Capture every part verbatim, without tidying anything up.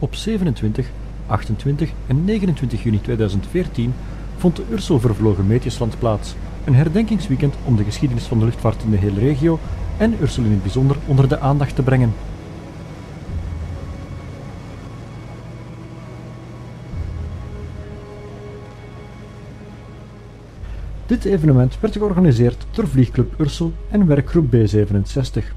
Op zevenentwintig, achtentwintig en negenentwintig juni tweeduizend veertien vond de Ursel Vervlogen Meetjesland plaats, een herdenkingsweekend om de geschiedenis van de luchtvaart in de hele regio en Ursel in het bijzonder onder de aandacht te brengen. Dit evenement werd georganiseerd door Vliegclub Ursel en werkgroep B zevenenzestig.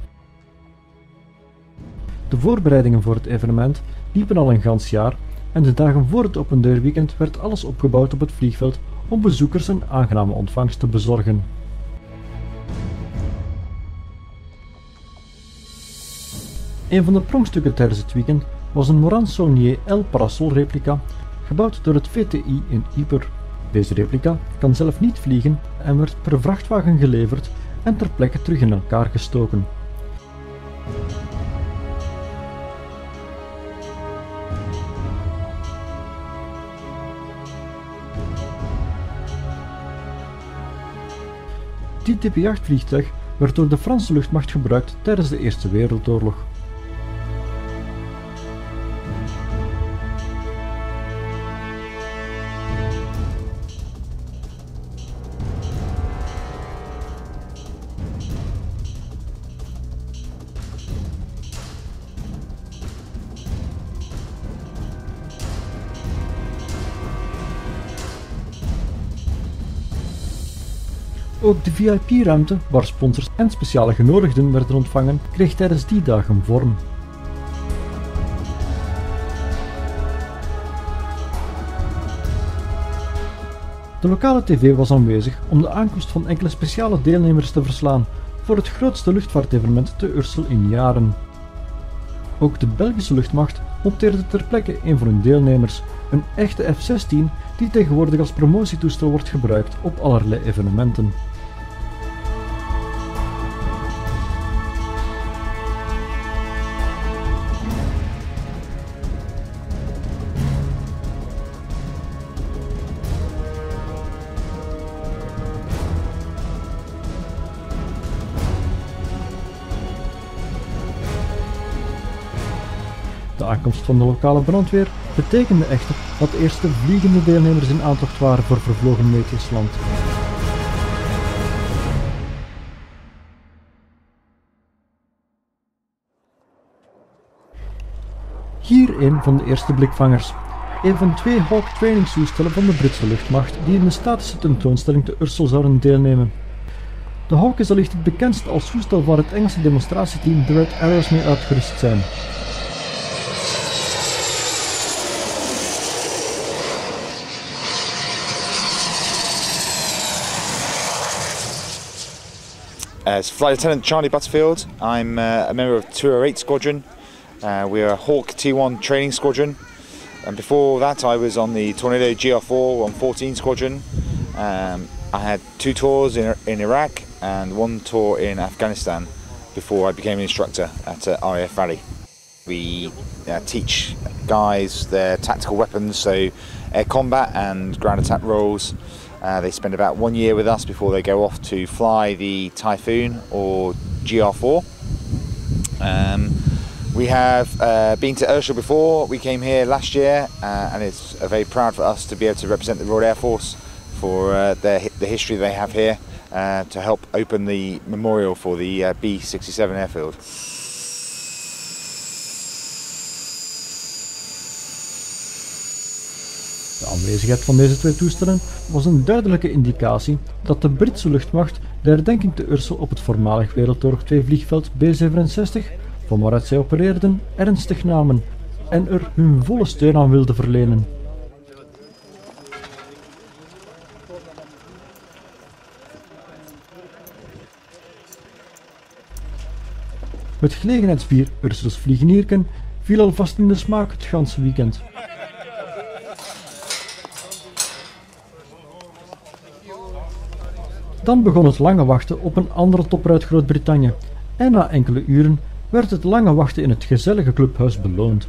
De voorbereidingen voor het evenement liepen al een gans jaar en de dagen voor het opendeurweekend werd alles opgebouwd op het vliegveld om bezoekers een aangename ontvangst te bezorgen. Een van de pronkstukken tijdens het weekend was een Morane-Saulnier L Parasol replica, gebouwd door het V T I in Ypres. Deze replica kan zelf niet vliegen en werd per vrachtwagen geleverd en ter plekke terug in elkaar gestoken. Dit type jachtvliegtuig werd door de Franse luchtmacht gebruikt tijdens de Eerste Wereldoorlog. Ook de V I P-ruimte, waar sponsors en speciale genodigden werden ontvangen, kreeg tijdens die dagen vorm. De lokale tv was aanwezig om de aankomst van enkele speciale deelnemers te verslaan voor het grootste luchtvaartevenement te Ursel in jaren. Ook de Belgische luchtmacht monteerde ter plekke een van hun deelnemers, een echte F zestien die tegenwoordig als promotietoestel wordt gebruikt op allerlei evenementen. De aankomst van de lokale brandweer betekende echter dat de eerste vliegende deelnemers in aantocht waren voor Vervlogen Meetjesland. Hier een van de eerste blikvangers. Een van twee Hawk trainingstoestellen van de Britse luchtmacht die in de statische tentoonstelling te Ursel zouden deelnemen. De Hawk is allicht het bekendst als toestel waar het Engelse demonstratieteam de Red Arrows mee uitgerust zijn. As Flight Lieutenant Charlie Butterfield, I'm uh, a member of two oh eight Squadron. Uh, we're a Hawk T one training squadron, and before that I was on the Tornado G R four one fourteen Squadron. Um, I had two tours in, in Iraq and one tour in Afghanistan before I became an instructor at uh, R A F Rally. We uh, teach guys their tactical weapons, so air combat and ground attack roles. Uh, they spend about one year with us before they go off to fly the Typhoon or G R four. Um, we have uh, been to Ursel before. We came here last year, uh, and it's uh, very proud for us to be able to represent the Royal Air Force for uh, their, the history they have here uh, to help open the memorial for the uh, B sixty-seven airfield. De aanwezigheid van deze twee toestellen was een duidelijke indicatie dat de Britse luchtmacht de herdenking te Ursel op het voormalig Wereldoorlog twee vliegveld B zevenenzestig, van waaruit zij opereerden, ernstig namen en er hun volle steun aan wilden verlenen. Het gelegenheidsbier Ursels Vliegenierken viel alvast in de smaak het ganse weekend. Dan begon het lange wachten op een andere topper uit Groot-Brittannië en na enkele uren werd het lange wachten in het gezellige clubhuis beloond.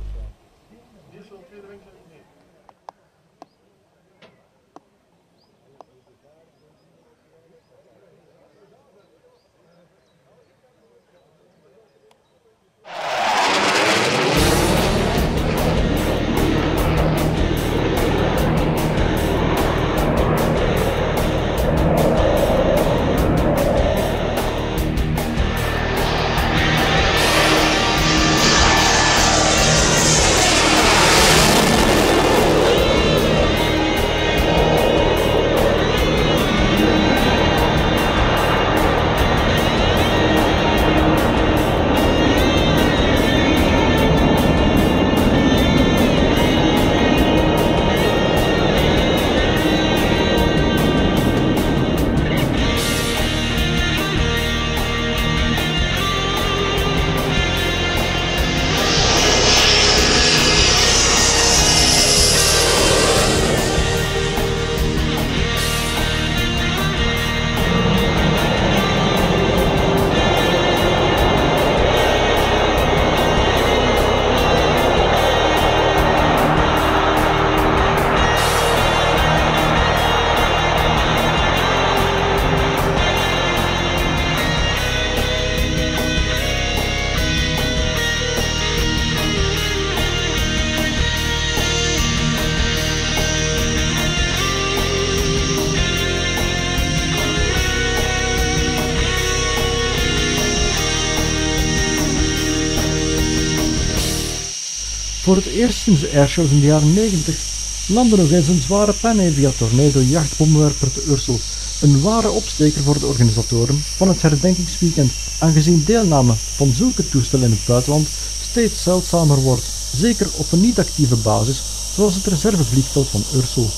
Voor het eerst sinds de airshows in de jaren negentig landde nog eens een zware Panavia Tornado jachtbommenwerper te Ursel, een ware opsteker voor de organisatoren van het herdenkingsweekend, aangezien deelname van zulke toestellen in het buitenland steeds zeldzamer wordt, zeker op een niet-actieve basis zoals het reservevliegveld van Ursel.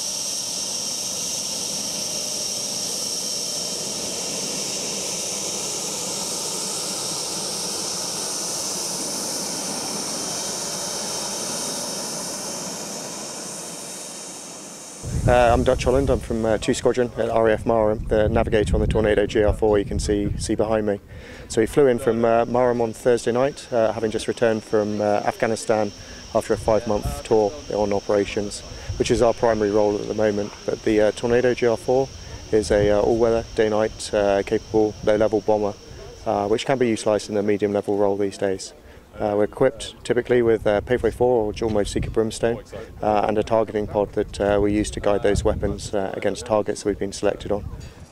Uh, I'm Dutch Holland. I'm from uh, two Squadron at R A F Marham, the navigator on the Tornado G R four you can see see behind me. So we flew in from uh, Marham on Thursday night, uh, having just returned from uh, Afghanistan after a five-month tour on operations, which is our primary role at the moment. But the uh, Tornado G R four is a uh, all-weather, day-night uh, capable low-level bomber, uh, which can be utilised in the medium-level role these days. Uh, we're equipped typically with uh, Paveway four or Dual Mode Seeker Brimstone uh, and a targeting pod that uh, we use to guide those weapons uh, against targets that we've been selected on.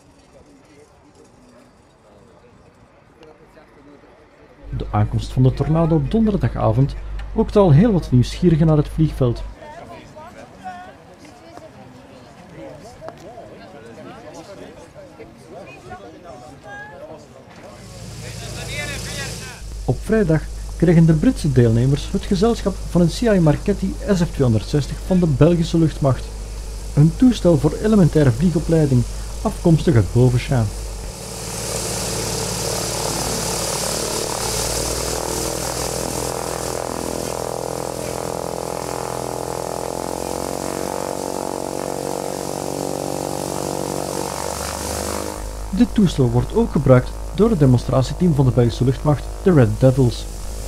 De aankomst van de tornado op donderdagavond lokte al heel wat nieuwsgierigen naar het vliegveld. Op vrijdag kregen de Britse deelnemers het gezelschap van een C I Marchetti S F tweehonderdzestig van de Belgische luchtmacht. Een toestel voor elementaire vliegopleiding, afkomstig uit Bovenschaan. Dit toestel wordt ook gebruikt door het demonstratieteam van de Belgische luchtmacht, de Red Devils.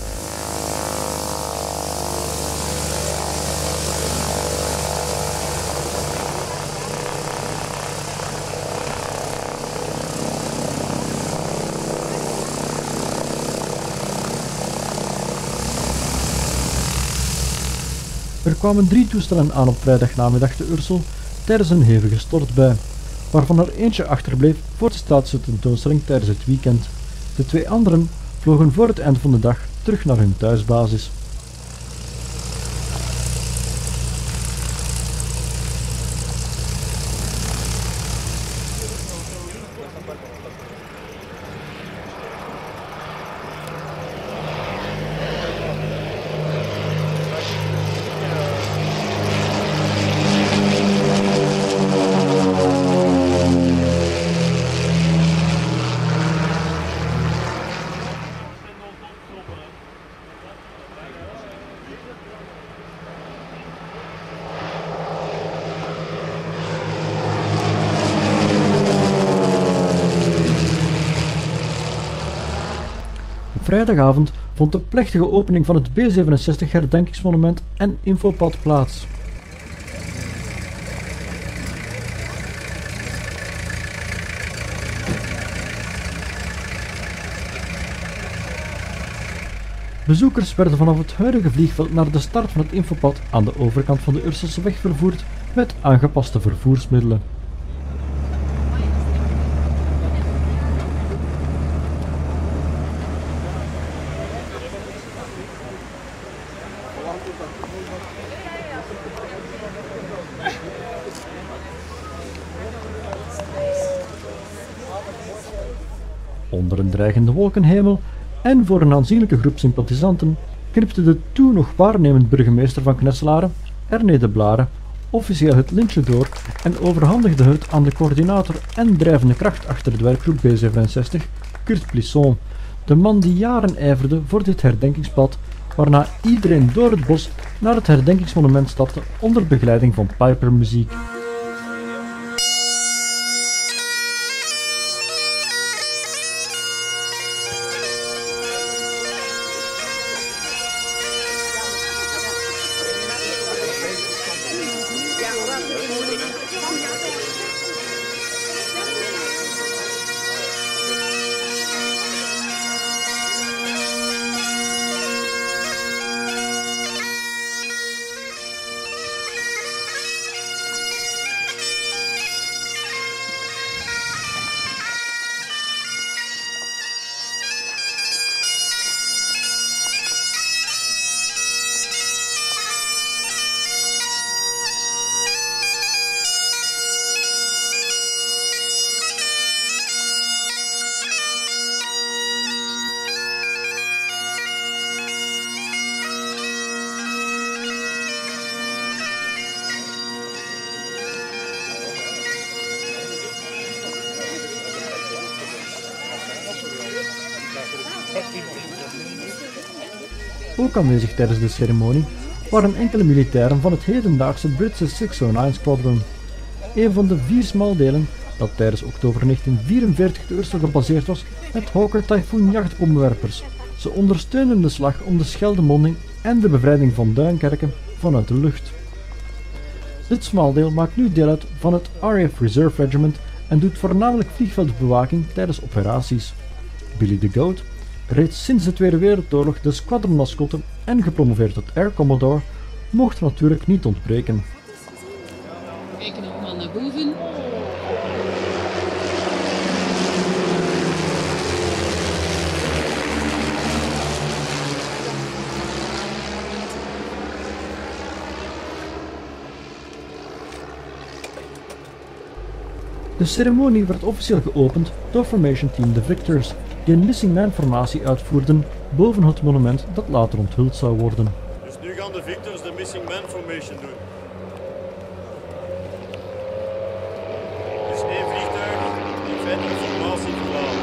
Er kwamen drie toestellen aan op vrijdagnamiddag te Ursel tijdens een hevige stortbui, waarvan er eentje achterbleef voor de statische tentoonstelling tijdens het weekend. De twee anderen vlogen voor het eind van de dag terug naar hun thuisbasis. Vrijdagavond vond de plechtige opening van het B zevenenzestig herdenkingsmonument en infopad plaats. Bezoekers werden vanaf het huidige vliegveld naar de start van het infopad aan de overkant van de Urselse weg vervoerd met aangepaste vervoersmiddelen. Onder een dreigende wolkenhemel en voor een aanzienlijke groep sympathisanten knipte de toen nog waarnemend burgemeester van Knesselare, Erne de Blare, officieel het lintje door en overhandigde het aan de coördinator en drijvende kracht achter de werkgroep B zevenenzestig, Kurt Plisson, de man die jaren ijverde voor dit herdenkingspad, waarna iedereen door het bos naar het herdenkingsmonument stapte onder begeleiding van Piper-muziek. Ook aanwezig tijdens de ceremonie waren enkele militairen van het hedendaagse Britse zeshonderdnegen Squadron. Een van de vier smaldelen dat tijdens oktober negentien vierenveertig te Ursel gebaseerd was met Hawker Typhoon jachtbommenwerpers. Ze ondersteunden de slag om de Scheldemonding en de bevrijding van Duinkerken vanuit de lucht. Dit smaldeel maakt nu deel uit van het R A F Reserve Regiment en doet voornamelijk vliegveldbewaking tijdens operaties. Billy the Goat, reeds sinds de Tweede Wereldoorlog de squadronmascotte en gepromoveerd tot Air Commodore, mocht natuurlijk niet ontbreken. We kijken allemaal naar boven. De ceremonie werd officieel geopend door Formation Team The Victors, die een Missing Man formatie uitvoerden boven het monument dat later onthuld zou worden. Dus nu gaan de Victors de Missing Man Formation doen. Dus één vliegtuig in feite een formatie verlaten.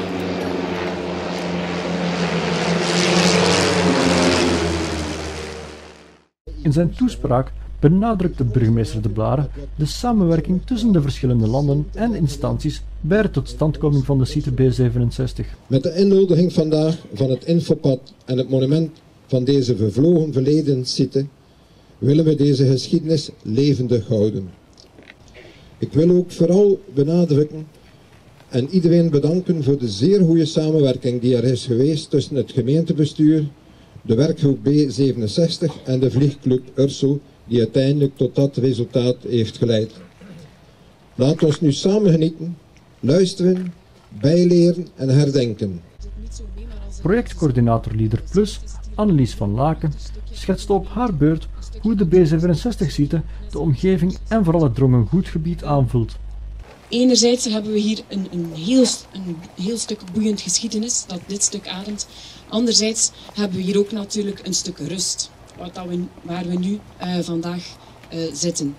In zijn toespraak benadrukte burgemeester De Blare de samenwerking tussen de verschillende landen en instanties bij de totstandkoming van de site B zevenenzestig. Met de innodiging vandaag van het infopad en het monument van deze vervlogen verleden site willen we deze geschiedenis levendig houden. Ik wil ook vooral benadrukken en iedereen bedanken voor de zeer goede samenwerking die er is geweest tussen het gemeentebestuur, de werkgroep B zevenenzestig en de vliegclub Ursel, die uiteindelijk tot dat resultaat heeft geleid. Laat ons nu samen genieten, luisteren, bijleren en herdenken. Projectcoördinator Leader Plus, Annelies van Laken, schetste op haar beurt hoe de B zevenenzestig-site de omgeving en vooral het Drongengoedgebied aanvult. Enerzijds hebben we hier een, een, heel, een heel stuk boeiend geschiedenis dat dit stuk ademt. Anderzijds hebben we hier ook natuurlijk een stuk rust, wat dat we, waar we nu uh, vandaag uh, zitten.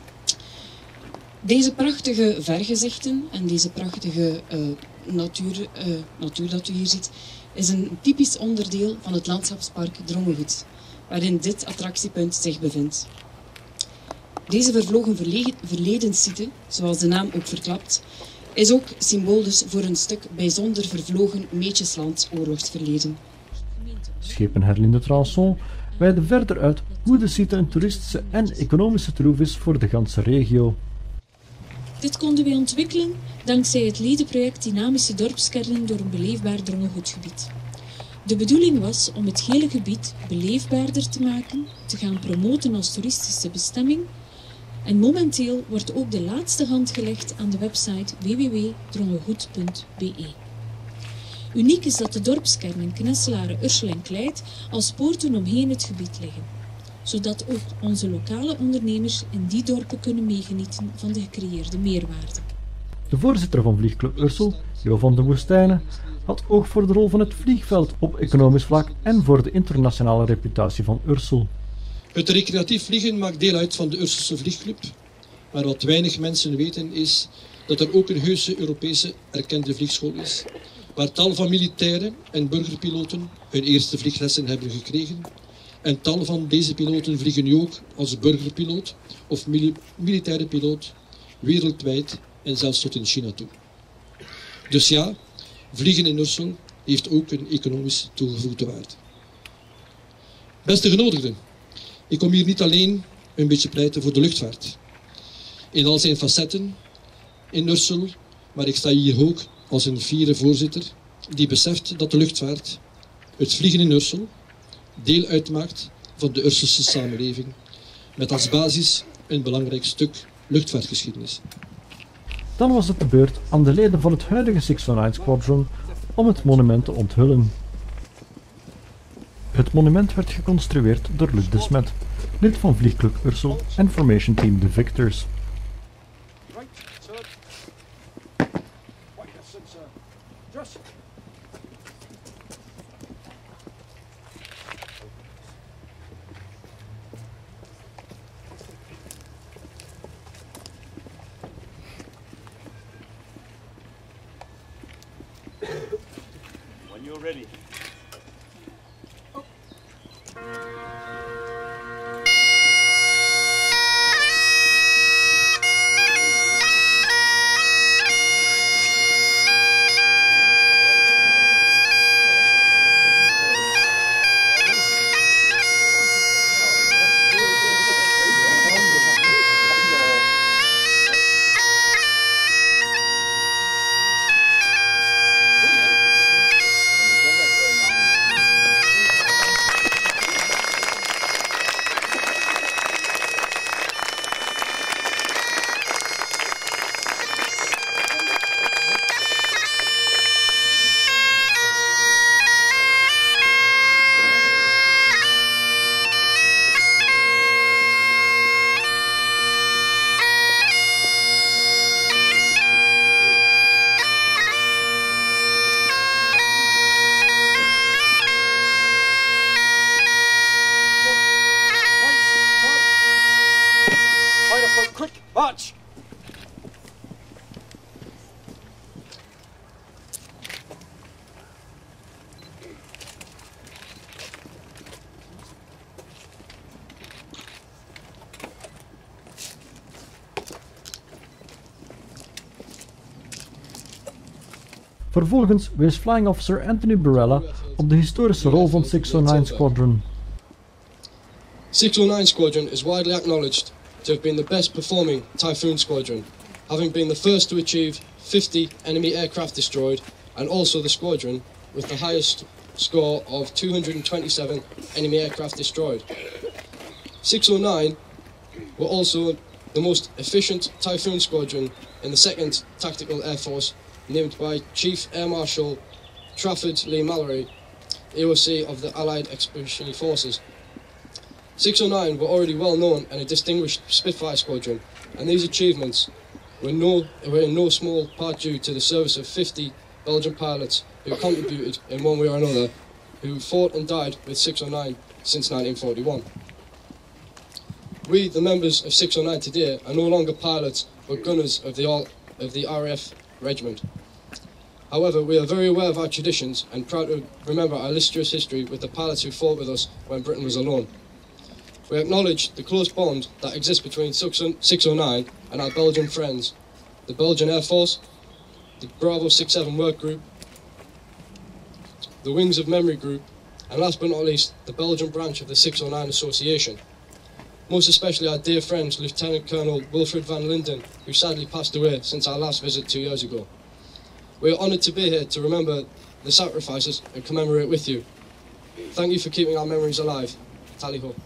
Deze prachtige vergezichten en deze prachtige uh, natuur, uh, natuur dat u hier ziet, is een typisch onderdeel van het landschapspark Drongengoed, waarin dit attractiepunt zich bevindt. Deze vervlogen verledenssite, zoals de naam ook verklapt, is ook symbool dus voor een stuk bijzonder vervlogen Meetjesland oorlogsverleden. Schepen Herlinde Transon wijde verder uit hoe de site een toeristische en economische troef is voor de ganse regio. Dit konden wij ontwikkelen dankzij het ledenproject Dynamische dorpskernen door een beleefbaar Drongengoedgebied. De bedoeling was om het hele gebied beleefbaarder te maken, te gaan promoten als toeristische bestemming. En momenteel wordt ook de laatste hand gelegd aan de website w w w punt drongengoed punt b e. Uniek is dat de dorpskernen Knesselaren, Ursel en Kleit als poorten omheen het gebied liggen, zodat ook onze lokale ondernemers in die dorpen kunnen meegenieten van de gecreëerde meerwaarde. De voorzitter van Vliegclub Ursel, Jo van den Woestijnen, had oog voor de rol van het vliegveld op economisch vlak en voor de internationale reputatie van Ursel. Het recreatief vliegen maakt deel uit van de Urselse Vliegclub, maar wat weinig mensen weten is dat er ook een heuse Europese erkende vliegschool is, waar tal van militairen en burgerpiloten hun eerste vlieglessen hebben gekregen. En tal van deze piloten vliegen nu ook als burgerpiloot of mil militaire piloot wereldwijd en zelfs tot in China toe. Dus ja, vliegen in Ursel heeft ook een economisch toegevoegde waarde. Beste genodigden, ik kom hier niet alleen een beetje pleiten voor de luchtvaart. In al zijn facetten in Ursel, maar ik sta hier ook als een fiere voorzitter die beseft dat de luchtvaart, het vliegen in Ursel, deel uitmaakt van de Urselse samenleving, met als basis een belangrijk stuk luchtvaartgeschiedenis. Dan was het de beurt aan de leden van het huidige zeshonderdnegen Squadron om het monument te onthullen. Het monument werd geconstrueerd door Luc de Smet, lid van Vliegclub Ursel en Formation Team The Victors. When you're ready. March! Vervolgens wees Flying Officer Anthony Barella op de historische rol van six oh nine Squadron. six oh nine Squadron is widely acknowledged to have been the best performing Typhoon Squadron, having been the first to achieve fifty enemy aircraft destroyed, and also the squadron with the highest score of two hundred twenty-seven enemy aircraft destroyed. six oh nine were also the most efficient Typhoon Squadron in the second Tactical Air Force, named by Chief Air Marshal Trafford Leigh-Mallory, A O C of the Allied Expeditionary Forces. six oh nine were already well known and a distinguished Spitfire squadron, and these achievements were, no, were in no small part due to the service of fifty Belgian pilots who contributed in one way or another, who fought and died with six oh nine since nineteen forty-one. We, the members of six oh nine today, are no longer pilots but gunners of the, all, of the R A F regiment. However, we are very aware of our traditions and proud to remember our illustrious history with the pilots who fought with us when Britain was alone. We acknowledge the close bond that exists between six oh nine and our Belgian friends, the Belgian Air Force, the Bravo six seven Work Group, the Wings of Memory Group, and last but not least, the Belgian branch of the six oh nine Association. Most especially our dear friend, Lieutenant Colonel Wilfred van Linden, who sadly passed away since our last visit two years ago. We are honoured to be here to remember the sacrifices and commemorate with you. Thank you for keeping our memories alive. Tally ho.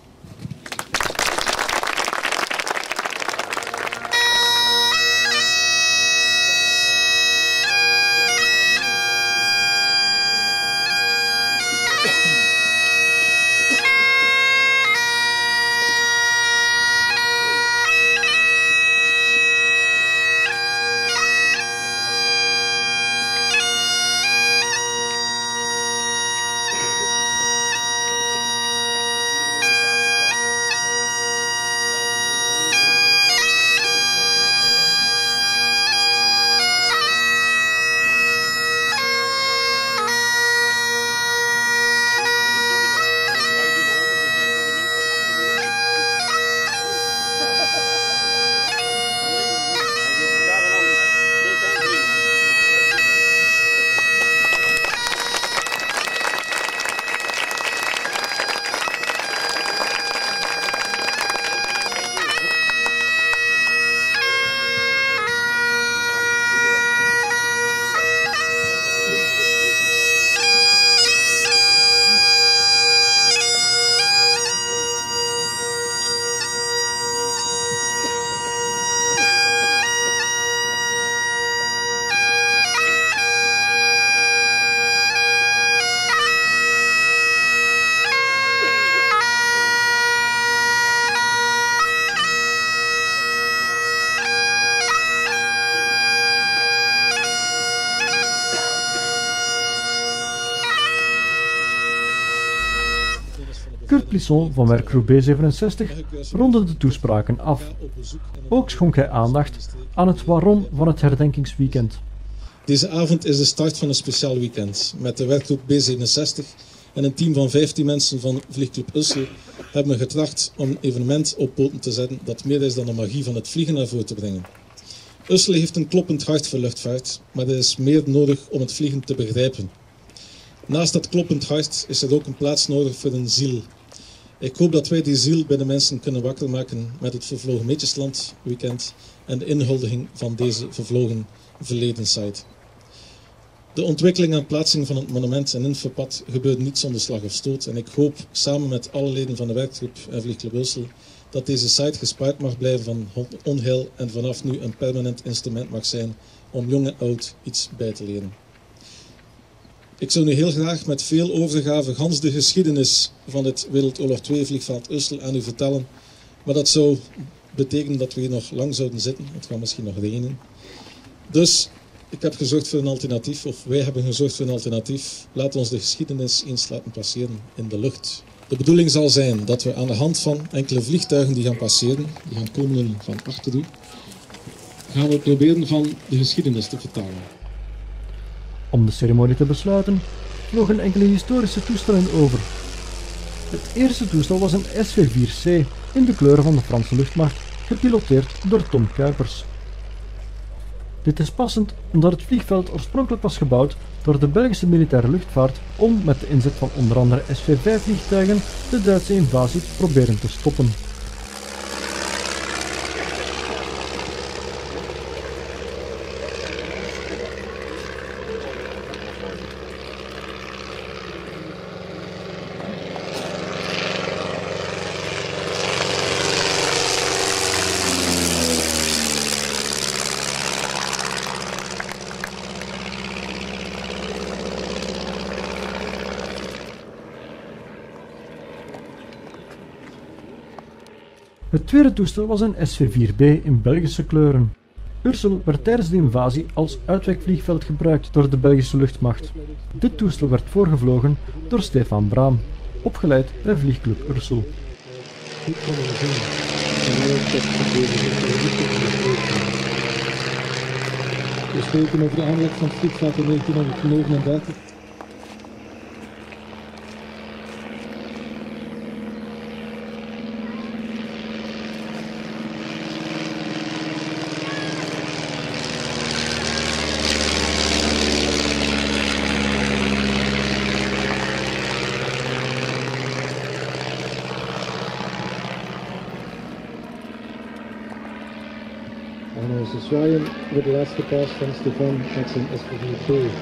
Kurt Plisson van werkgroep B zevenenzestig ronde de toespraken af. Ook schonk hij aandacht aan het waarom van het herdenkingsweekend. Deze avond is de start van een speciaal weekend met de werkgroep B zevenenzestig en een team van vijftien mensen van Vliegclub Ussel hebben we getracht om een evenement op poten te zetten dat meer is dan de magie van het vliegen naar voren te brengen. Ussel heeft een kloppend hart voor luchtvaart, maar er is meer nodig om het vliegen te begrijpen. Naast dat kloppend hart is er ook een plaats nodig voor een ziel. Ik hoop dat wij die ziel bij de mensen kunnen wakker maken met het Vervlogen Meetjesland weekend en de inhuldiging van deze vervlogen verledenheid. De ontwikkeling en plaatsing van het monument en infopad gebeurt niet zonder slag of stoot en ik hoop samen met alle leden van de werkgroep en Vliegclub Ussel dat deze site gespaard mag blijven van onheil en vanaf nu een permanent instrument mag zijn om jong en oud iets bij te leren. Ik zou nu heel graag met veel overgave gans de geschiedenis van het Wereldoorlog twee vliegveld Ussel aan u vertellen, maar dat zou betekenen dat we hier nog lang zouden zitten. Het gaat misschien nog regenen. Dus ik heb gezorgd voor een alternatief, of wij hebben gezorgd voor een alternatief. Laat ons de geschiedenis eens laten passeren in de lucht. De bedoeling zal zijn dat we aan de hand van enkele vliegtuigen die gaan passeren, die gaan komen van achter u, gaan we proberen van de geschiedenis te vertalen. Om de ceremonie te besluiten, vlogen enkele historische toestellen over. Het eerste toestel was een S V vier C in de kleuren van de Franse luchtmacht, gepiloteerd door Tom Kuipers. Dit is passend omdat het vliegveld oorspronkelijk was gebouwd door de Belgische militaire luchtvaart om met de inzet van onder andere S V vijf vliegtuigen de Duitse invasie te proberen te stoppen. Het tweede toestel was een S V vier B in Belgische kleuren. Ursel werd tijdens de invasie als uitwijkvliegveld gebruikt door de Belgische luchtmacht. Dit toestel werd voorgevlogen door Stefan Braam, opgeleid bij Vliegclub Ursel. We spreken over de aanleg van het vliegveld in negentienhonderdnegenendertig. En onze zwaaien wordt de laatste paas van Stefan met zijn S V vier B.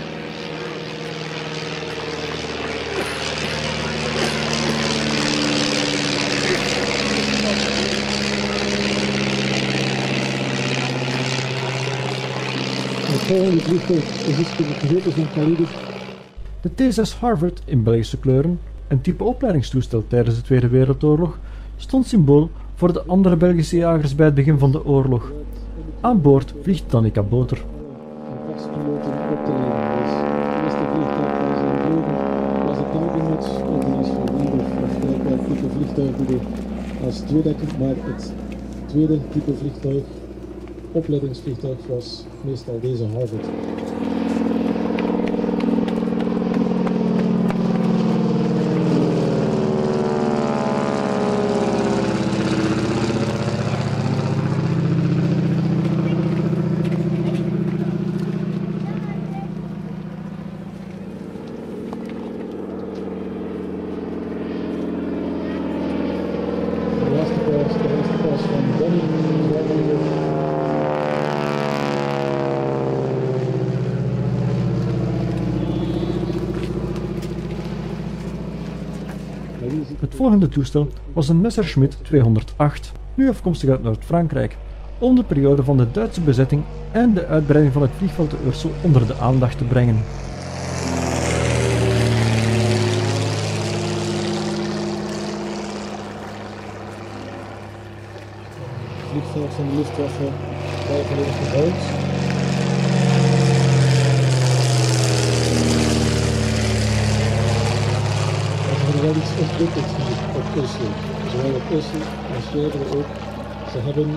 Het volgende vliegtuig is iets gegeven van kaliber. De T zes Harvard in Belgische kleuren, een type opleidingstoestel tijdens de Tweede Wereldoorlog, stond symbool voor de andere Belgische jagers bij het begin van de oorlog. Aan boord vliegt Danica Boter. Gastpiloten op te leiden. Dus het eerste vliegtuig van zijn vlogen was de Targonaut, ook die is verwijderd of gelijkbaar type vliegtuig die als tweedekker, maar het tweede type vliegtuig, opleidingsvliegtuig, was meestal deze Harvard. Het volgende toestel was een Messerschmitt tweehonderdacht, nu afkomstig uit Noord-Frankrijk, om de periode van de Duitse bezetting en de uitbreiding van het vliegveld de Ursel onder de aandacht te brengen. Het vliegveld van de Luftwaffe, bij volledig gebouwd. Er wel iets ontwikkeld hier op Ursel. Zowel op Ursel als verder ook. Ze hebben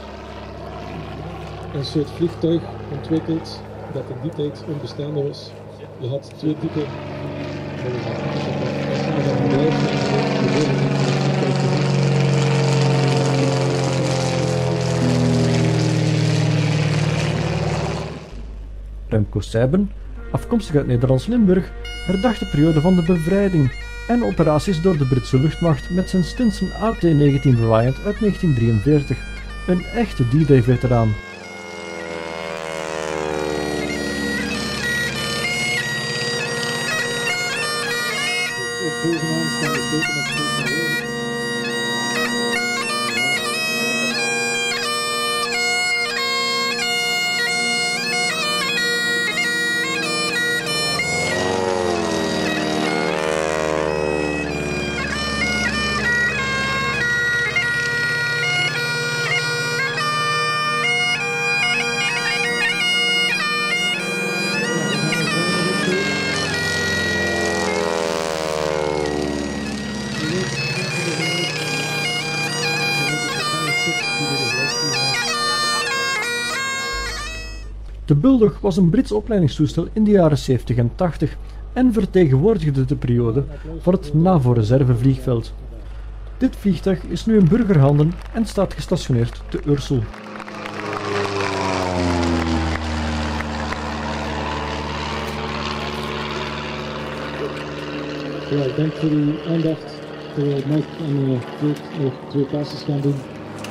een soort vliegtuig ontwikkeld dat in die tijd onbestaande was. Je had twee typen Remco Sijben, afkomstig uit Nederlands-Limburg, herdacht de periode van de bevrijding en operaties door de Britse luchtmacht met zijn Stinson A T negentien Reliant uit negentien drieënveertig, een echte D-Day veteraan. De Bulldog was een Brits opleidingstoestel in de jaren zeventig en tachtig en vertegenwoordigde de periode van het NAVO-reservevliegveld. Dit vliegtuig is nu in burgerhanden en staat gestationeerd te Ursel. Ja, dank voor uw aandacht, terwijl Mike en uh, Freek nog twee passes gaan doen.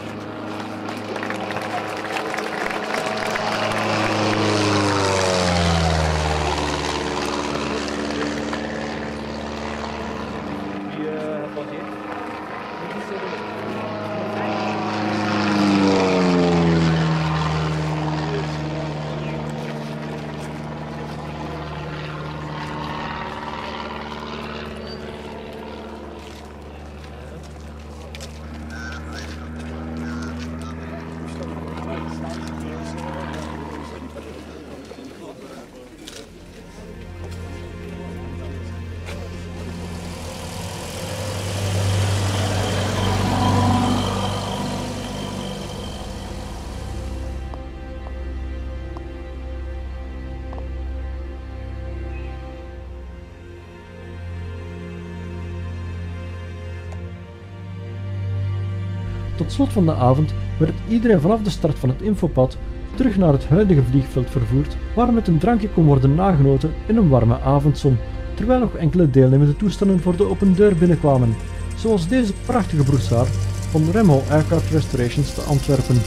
Tot slot van de avond werd iedereen vanaf de start van het infopad terug naar het huidige vliegveld vervoerd, waar met een drankje kon worden nagenoten in een warme avondzon, terwijl nog enkele deelnemende toestellen voor de open deur binnenkwamen, zoals deze prachtige broussaar van Remho Aircraft Restorations te Antwerpen.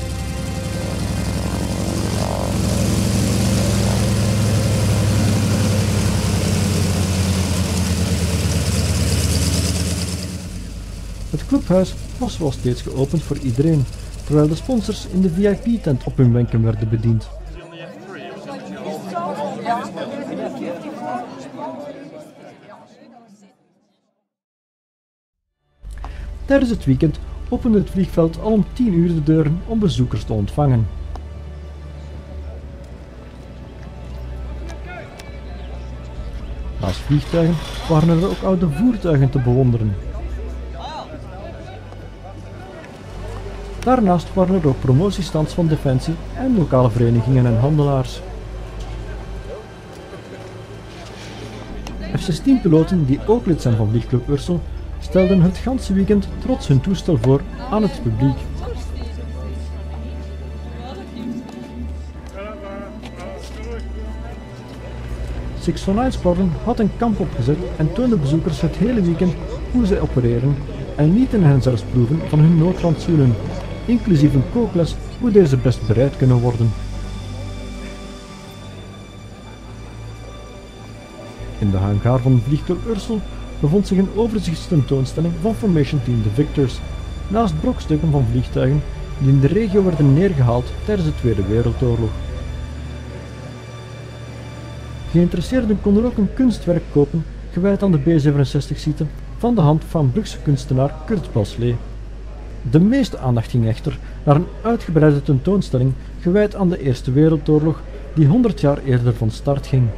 Het clubhuis was zoals steeds geopend voor iedereen, terwijl de sponsors in de V I P-tent op hun wenken werden bediend. Tijdens het weekend opende het vliegveld al om tien uur de deuren om bezoekers te ontvangen. Naast vliegtuigen waren er ook oude voertuigen te bewonderen. Daarnaast waren er ook promotiestands van Defensie en lokale verenigingen en handelaars. F zestien piloten die ook lid zijn van Vliegclub Ursel stelden het ganse weekend trots hun toestel voor aan het publiek. six oh nine Squadron had een kamp opgezet en toonde bezoekers het hele weekend hoe zij opereren en lieten hen zelfs proeven van hun noodrandzoenen, inclusief een kookles hoe deze best bereid kunnen worden. In de hangar van Vliegclub Ursel bevond zich een overzichtstentoonstelling van Formation Team The Victors, naast brokstukken van vliegtuigen die in de regio werden neergehaald tijdens de Tweede Wereldoorlog. Geïnteresseerden konden ook een kunstwerk kopen gewijd aan de B zevenenzestig-site van de hand van Brugse kunstenaar Kurt Balslee. De meeste aandacht ging echter naar een uitgebreide tentoonstelling gewijd aan de Eerste Wereldoorlog die honderd jaar eerder van start ging.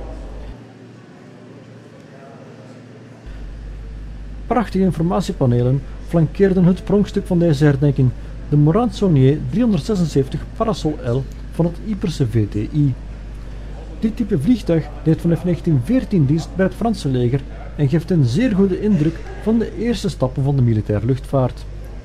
Prachtige informatiepanelen flankeerden het pronkstuk van deze herdenking, de Morane Saulnier driehonderdzesenzeventig Parasol L van het Yperse V T I. Dit type vliegtuig deed vanaf negentien veertien dienst bij het Franse leger en geeft een zeer goede indruk van de eerste stappen van de militaire luchtvaart.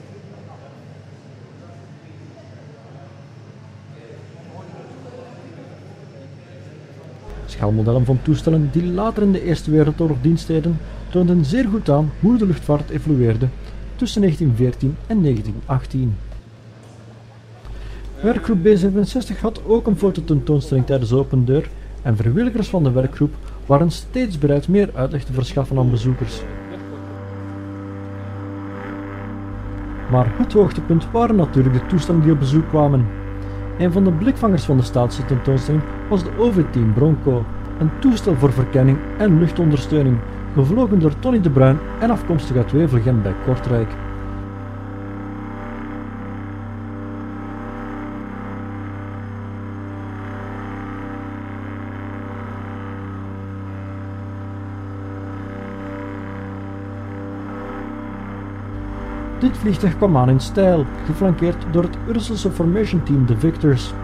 Schaalmodellen van toestellen die later in de Eerste Wereldoorlog dienst deden, toonden zeer goed aan hoe de luchtvaart evolueerde tussen negentien veertien en negentien achttien. Werkgroep B zevenenzestig had ook een fototentoonstelling tijdens de open deur en vrijwilligers van de werkgroep waren steeds bereid meer uitleg te verschaffen aan bezoekers. Maar het hoogtepunt waren natuurlijk de toestellen die op bezoek kwamen. Een van de blikvangers van de statietentoonstelling was de O V tien Bronco, een toestel voor verkenning en luchtondersteuning, gevlogen door Tony de Bruin en afkomstig uit Wevelgem bij Kortrijk. Dit vliegtuig kwam aan in stijl, geflankeerd door het Urselse Formation Team de Victors.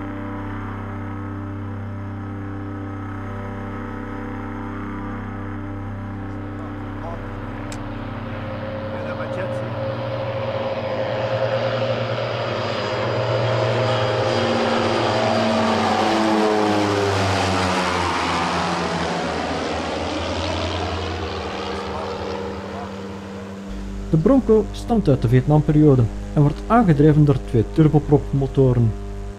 De Bronco stamt uit de Vietnamperiode en wordt aangedreven door twee turbopropmotoren.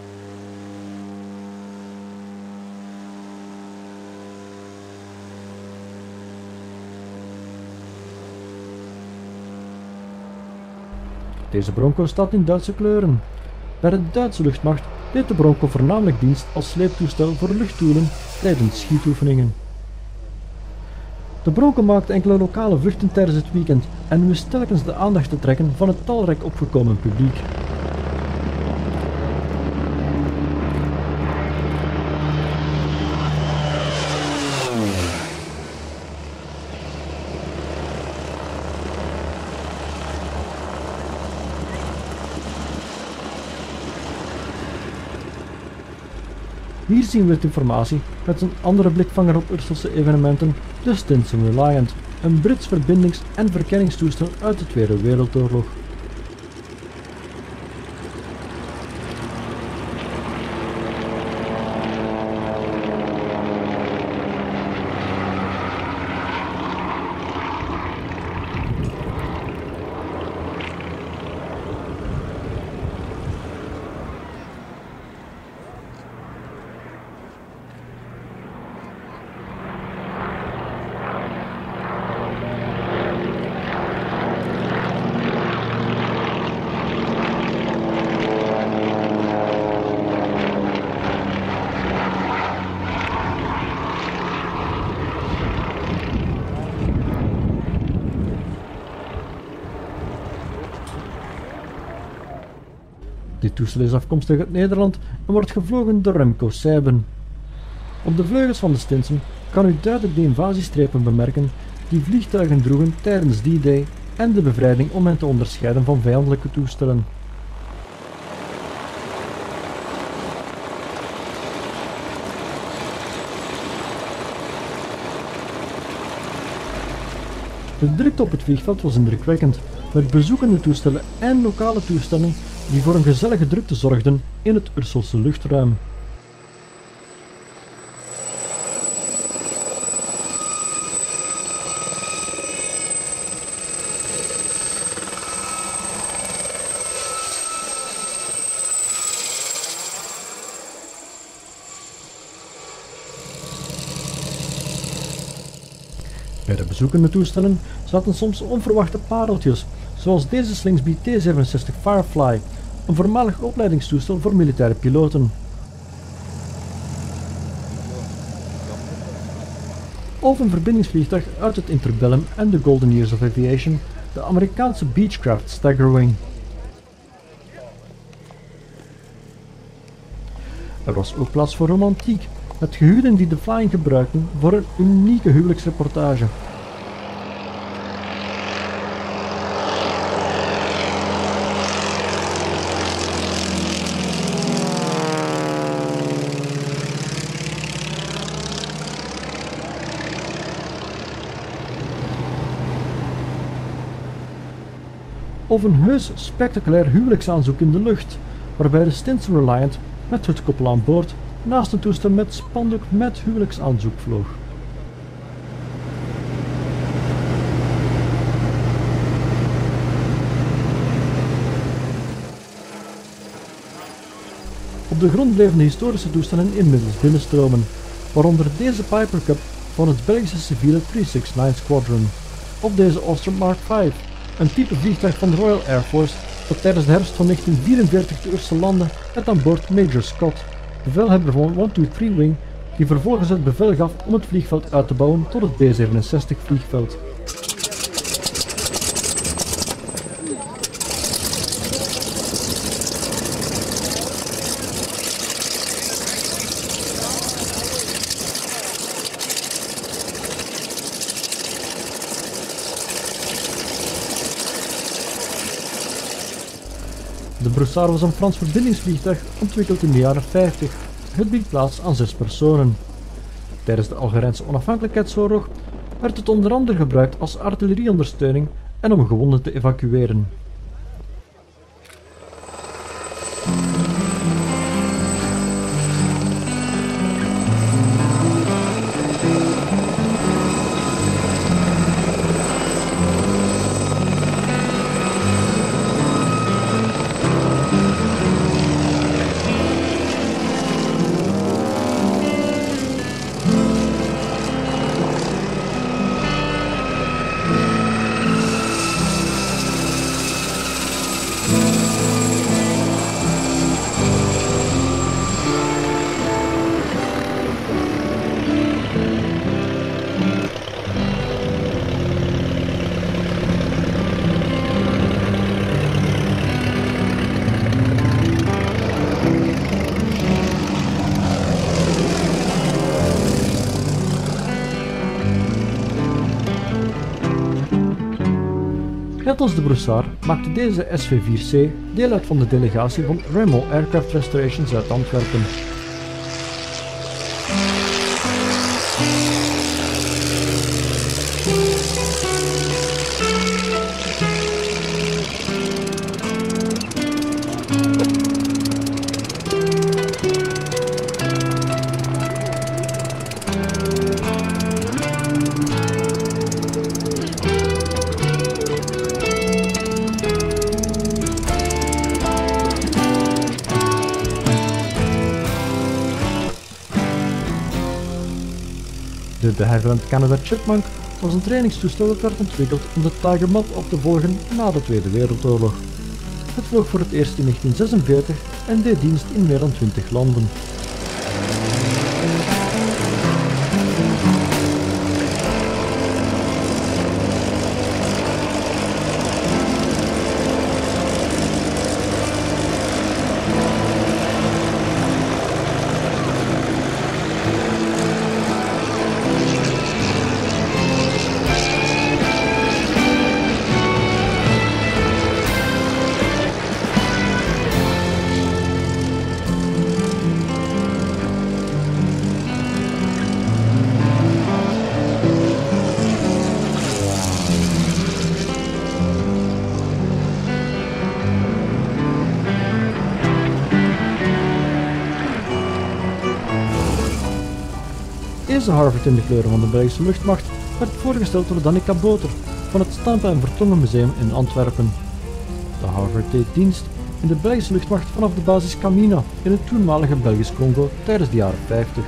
Deze Bronco staat in Duitse kleuren. Bij de Duitse luchtmacht deed de Bronco voornamelijk dienst als sleeptoestel voor luchtdoelen tijdens schietoefeningen. De Bronco maakte enkele lokale vluchten tijdens het weekend en wist telkens de aandacht te trekken van het talrijk opgekomen publiek. Hier zien we het informatie met een andere blikvanger op Urselse evenementen, de Stinson Reliant, een Brits verbindings- en verkenningstoestel uit de Tweede Wereldoorlog. Dit toestel is afkomstig uit Nederland en wordt gevlogen door Remco Seiben. Op de vleugels van de Stinson kan u duidelijk de invasiestrepen bemerken die vliegtuigen droegen tijdens D-Day en de bevrijding om hen te onderscheiden van vijandelijke toestellen. De drukte op het vliegveld was indrukwekkend, met bezoekende toestellen en lokale toestellen die voor een gezellige drukte zorgden in het Urselse luchtruim. Bij de bezoekende toestellen zaten soms onverwachte pareltjes, zoals deze Slingsby T zevenenzestig Firefly, een voormalig opleidingstoestel voor militaire piloten. Of een verbindingsvliegtuig uit het interbellum en de Golden Years of Aviation, de Amerikaanse Beechcraft Staggerwing. Er was ook plaats voor romantiek, met gehuwden die de flying gebruikten voor een unieke huwelijksreportage. of een heus spectaculair huwelijksaanzoek in de lucht, waarbij de Stinson Reliant met het koppel aan boord naast een toestel met spandoek met huwelijksaanzoek vloog. Op de grond bleven de historische toestellen inmiddels binnenstromen, waaronder deze Piper Cub van het Belgische civiele driehonderdnegenenzestig Squadron. Of deze Ostrom Mark vijf, een type vliegtuig van de Royal Air Force dat tijdens de herfst van negentien vierenveertig te Ursel landde met aan boord Major Scott, bevelhebber van honderddraaienveertig Wing, die vervolgens het bevel gaf om het vliegveld uit te bouwen tot het B zevenenzestig vliegveld. De Broussard was een Frans verbindingsvliegtuig ontwikkeld in de jaren vijftig. Het biedt plaats aan zes personen. Tijdens de Algerijnse onafhankelijkheidsoorlog werd het onder andere gebruikt als artillerieondersteuning en om gewonden te evacueren. Net als de Broussard maakte deze S V vier C deel uit van de delegatie van Remo Aircraft Restorations uit Antwerpen. De de Havilland Canada Chipmunk was een trainingstoestel dat werd ontwikkeld om de Tiger Mob op te volgen na de Tweede Wereldoorlog. Het vloog voor het eerst in negentien zesenveertig en deed dienst in meer dan twintig landen. Deze Harvard in de kleuren van de Belgische luchtmacht werd voorgesteld door Danica Boter van het Stampen en Vertongen Museum in Antwerpen. De Harvard deed dienst in de Belgische luchtmacht vanaf de basis Camina in het toenmalige Belgisch Congo tijdens de jaren vijftig.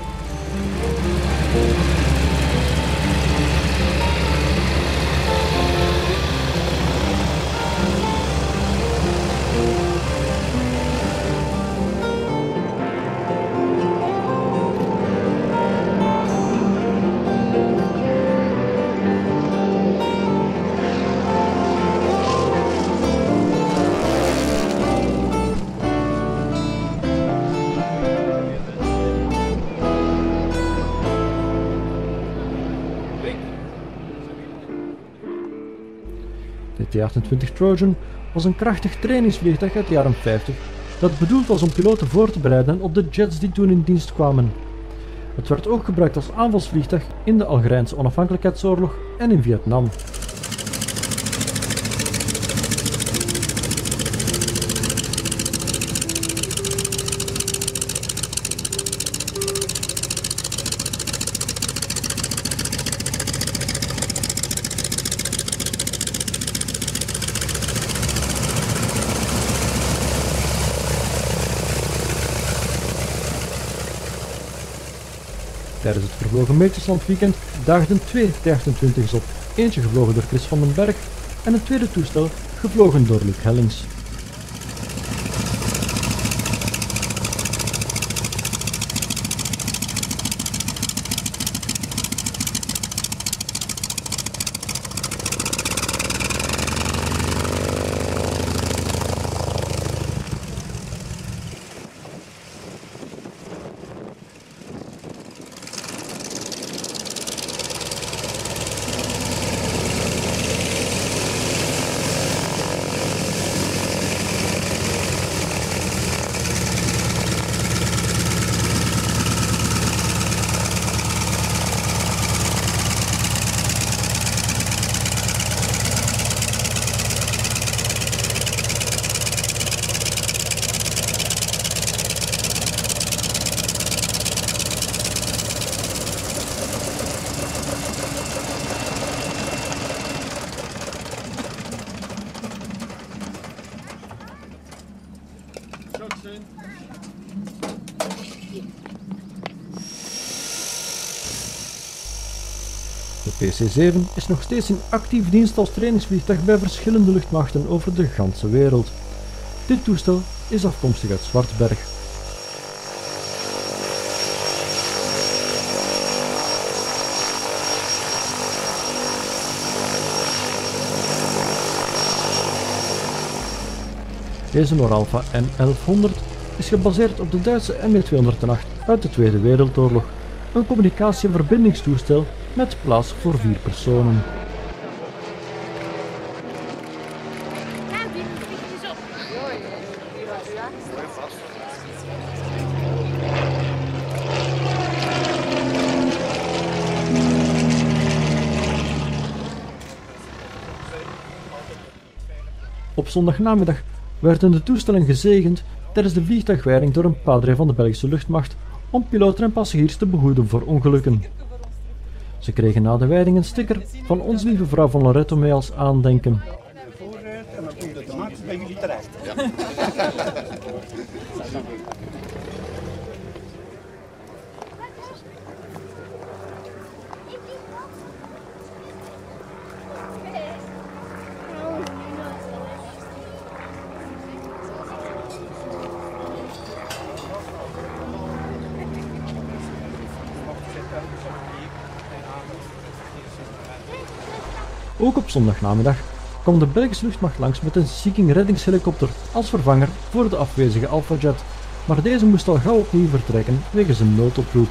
De T achtentwintig Trojan was een krachtig trainingsvliegtuig uit de jaren vijftig dat bedoeld was om piloten voor te bereiden op de jets die toen in dienst kwamen. Het werd ook gebruikt als aanvalsvliegtuig in de Algerijnse onafhankelijkheidsoorlog en in Vietnam. Tijdens het Vervlogen Metersland weekend daagden twee T achtentwintig's op, eentje gevlogen door Chris van den Berg en een tweede toestel gevlogen door Luc Hellings. De P C zeven is nog steeds in actief dienst als trainingsvliegtuig bij verschillende luchtmachten over de ganse wereld. Dit toestel is afkomstig uit Zwartberg. Deze Noralfa N elfhonderd is gebaseerd op de Duitse M E tweehonderdacht uit de Tweede Wereldoorlog, een communicatie- en verbindingstoestel met plaats voor vier personen. Op zondagnamiddag werden de toestellen gezegend tijdens de vliegtuigwijding door een padre van de Belgische luchtmacht om piloten en passagiers te behoeden voor ongelukken. Ze kregen na de wijding een sticker van Ons Lieve Vrouw van Loreto mee als aandenken. En dan komt de tomaat bij jullie terecht. Ook op zondagnamiddag kwam de Belgische luchtmacht langs met een Sea-King reddingshelikopter als vervanger voor de afwezige Alpha-jet, maar deze moest al gauw opnieuw vertrekken wegens een noodoproep.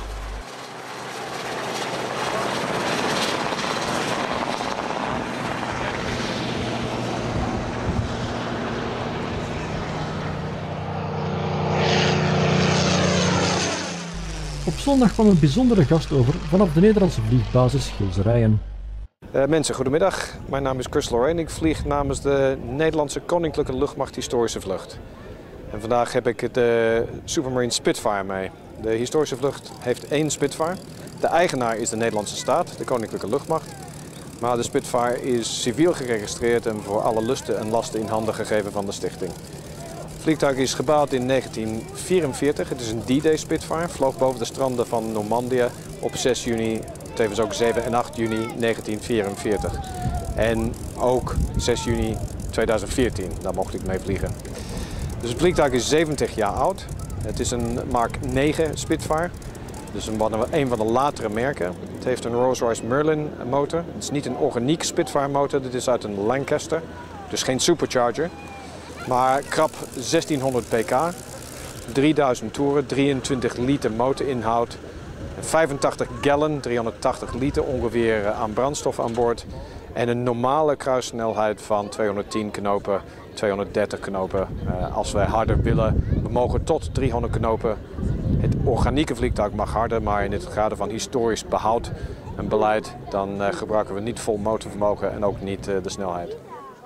Op zondag kwam een bijzondere gast over vanaf de Nederlandse vliegbasis Gilserijen. Uh, mensen, goedemiddag. Mijn naam is Chris Lorraine. Ik vlieg namens de Nederlandse Koninklijke Luchtmacht Historische Vlucht. En vandaag heb ik de Supermarine Spitfire mee. De historische vlucht heeft één Spitfire. De eigenaar is de Nederlandse staat, de Koninklijke Luchtmacht. Maar de Spitfire is civiel geregistreerd en voor alle lusten en lasten in handen gegeven van de stichting. Het vliegtuig is gebouwd in negentien vierenveertig. Het is een D-Day Spitfire. Vloog boven de stranden van Normandië op zes juni. Tevens ook zeven en acht juni negentien vierenveertig. En ook zes juni tweeduizend veertien, daar mocht ik mee vliegen. Dus het vliegtuig is zeventig jaar oud. Het is een Mark negen Spitfire, dus een, een van de latere merken. Het heeft een Rolls-Royce Merlin motor. Het is niet een organiek Spitfire motor, dit is uit een Lancaster. Dus geen supercharger. Maar krap zestienhonderd pk, drieduizend toeren, drieëntwintig liter motorinhoud. vijfentachtig gallon, driehonderdtachtig liter ongeveer aan brandstof aan boord. En een normale kruissnelheid van tweehonderdtien knopen, tweehonderddertig knopen. Uh, als wij harder willen, we mogen tot driehonderd knopen. Het organieke vliegtuig mag harder, maar in het kader van historisch behoud en beleid, dan uh, gebruiken we niet vol motorvermogen en ook niet uh, de snelheid.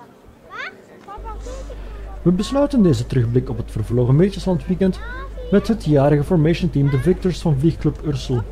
We besluiten deze terugblik op het Vervlogen Metersland weekend met het jarige formation team de Victors van Vliegclub Ursel.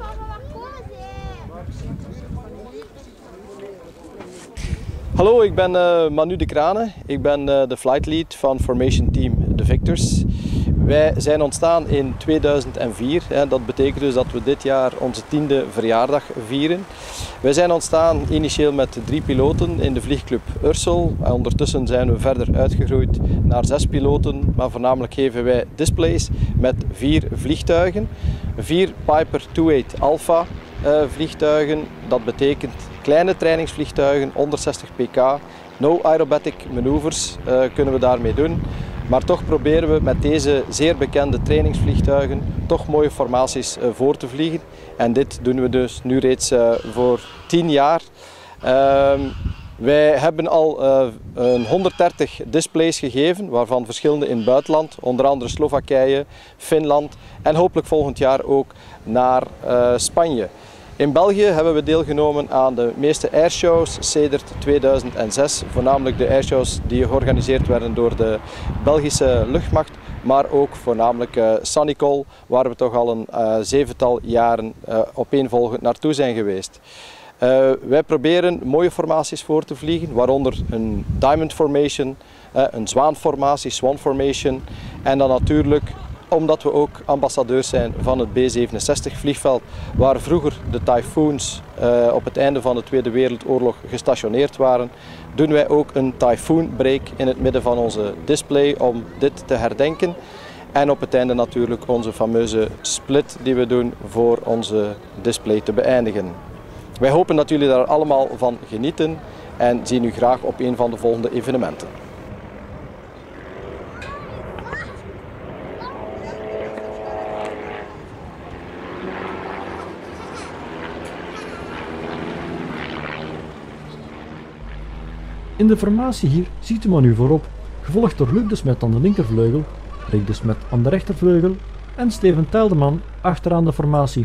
Hallo, ik ben uh, Manu de Kranen. Ik ben uh, de flight lead van formation team de Victors. Wij zijn ontstaan in tweeduizend vier. Dat betekent dus dat we dit jaar onze tiende verjaardag vieren. Wij zijn ontstaan initieel met drie piloten in de vliegclub Ursel. Ondertussen zijn we verder uitgegroeid naar zes piloten, maar voornamelijk geven wij displays met vier vliegtuigen. Vier Piper tweeëntwintig Alpha vliegtuigen. Dat betekent kleine trainingsvliegtuigen, onder zestig pk. No aerobatic maneuvers uh, kunnen we daarmee doen. Maar toch proberen we met deze zeer bekende trainingsvliegtuigen toch mooie formaties uh, voor te vliegen. En dit doen we dus nu reeds uh, voor tien jaar. Uh, wij hebben al uh, honderddertig displays gegeven, waarvan verschillende in het buitenland. Onder andere Slowakije, Finland en hopelijk volgend jaar ook naar uh, Spanje. In België hebben we deelgenomen aan de meeste airshows sedert tweeduizend zes, voornamelijk de airshows die georganiseerd werden door de Belgische luchtmacht, maar ook voornamelijk uh, Sanicol, waar we toch al een uh, zevental jaren uh, opeenvolgend naartoe zijn geweest. Uh, wij proberen mooie formaties voor te vliegen, waaronder een Diamond Formation, uh, een Zwaanformatie, Swan Formation en dan natuurlijk, omdat we ook ambassadeurs zijn van het B zevenenzestig vliegveld, waar vroeger de Typhoons uh, op het einde van de Tweede Wereldoorlog gestationeerd waren, doen wij ook een Typhoon break in het midden van onze display om dit te herdenken. En op het einde natuurlijk onze fameuze split die we doen voor onze display te beëindigen. Wij hopen dat jullie daar allemaal van genieten en zien u graag op een van de volgende evenementen. In de formatie hier ziet u me nu voorop, gevolgd door Luc de Smet aan de linkervleugel, Rick de Smet aan de rechtervleugel en Steven Teldeman achteraan de formatie.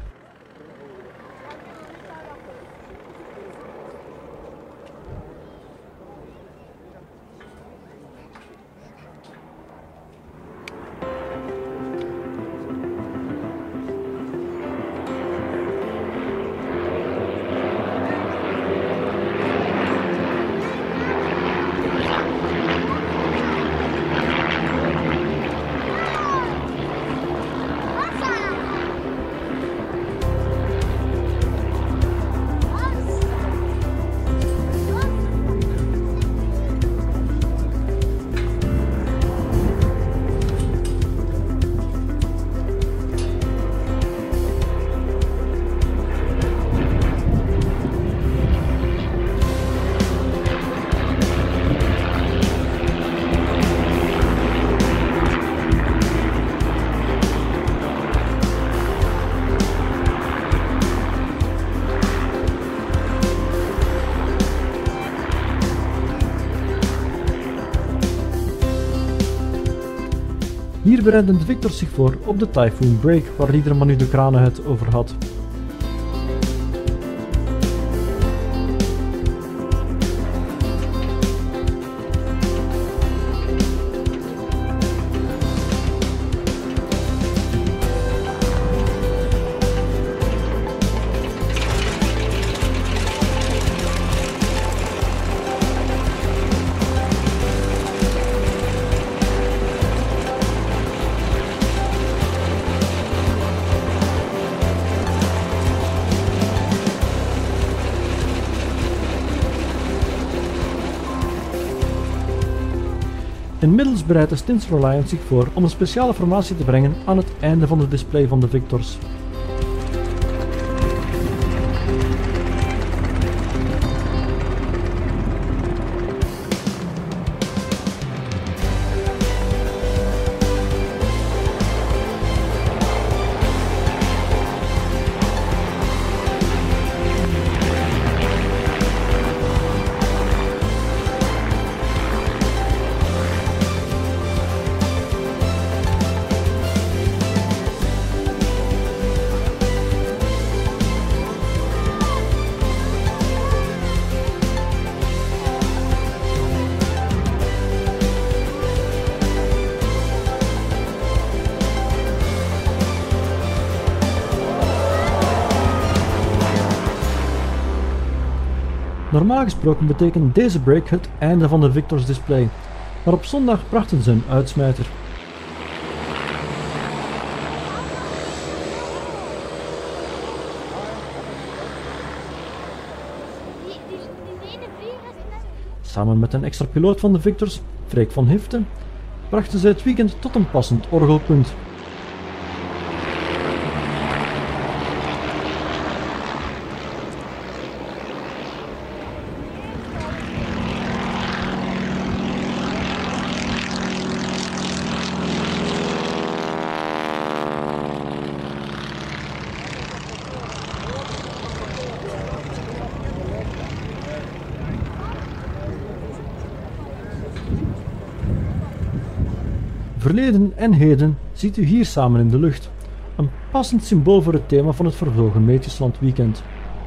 Hier bereiden de Victors zich voor op de Typhoon Break, waar Liederman nu de kranen het over had. Inmiddels bereidt de Stinsel Alliance zich voor om een speciale formatie te brengen aan het einde van de display van de Victors. Normaal gesproken betekent deze break het einde van de Victors display, maar op zondag brachten ze een uitsmijter. Samen met een extra piloot van de Victors, Freek van Hiften, brachten zij het weekend tot een passend orgelpunt. Verleden en heden ziet u hier samen in de lucht, een passend symbool voor het thema van het vervlogen Meetjesland weekend.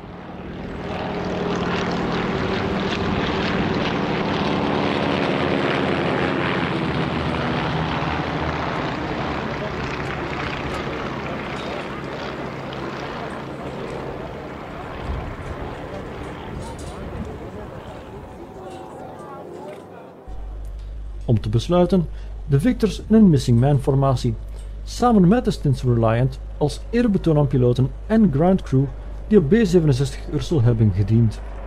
Om te besluiten, de Victors in een Missing Man formatie, samen met de Stints Reliant als eerbetoon aan piloten en ground crew die op B zevenenzestig Ursel hebben gediend.